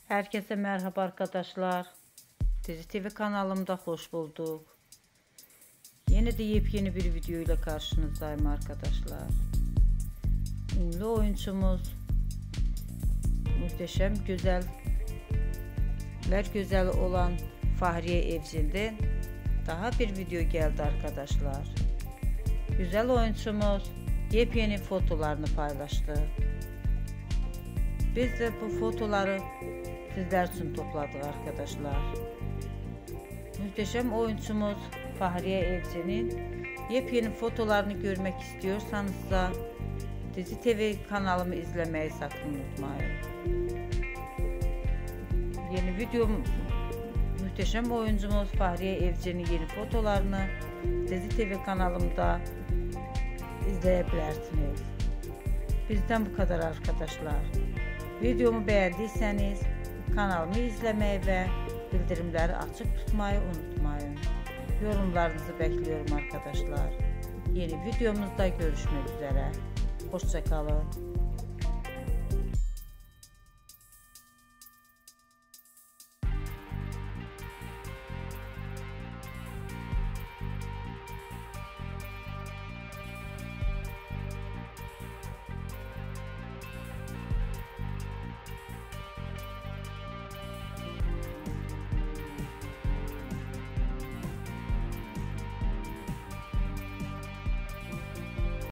Herkese merhaba arkadaşlar. Dizi TV kanalımda hoş bulduk. Yeni de yepyeni bir video ile karşınızdayım arkadaşlar. Ünlü oyuncumuz, muhteşem güzeller güzeli olan Fahriye Evcen'den daha bir video geldi arkadaşlar. Güzel oyuncumuz yepyeni fotolarını paylaştı. Biz de bu fotoları sizler için topladık arkadaşlar. Muhteşem oyuncumuz Fahriye Evcen'in yepyeni fotolarını görmek istiyorsanız da Dizi TV kanalımı izlemeyi sakın unutmayın. Yeni videom muhteşem oyuncumuz Fahriye Evcen'in yeni fotolarını Dizi TV kanalımda izleyebilirsiniz. Bizden bu kadar arkadaşlar. Videomu beğendiyseniz kanalımı izlemeyi ve bildirimleri açık tutmayı unutmayın. Yorumlarınızı bekliyorum arkadaşlar. Yeni videomuzda görüşmek üzere. Hoşça kalın.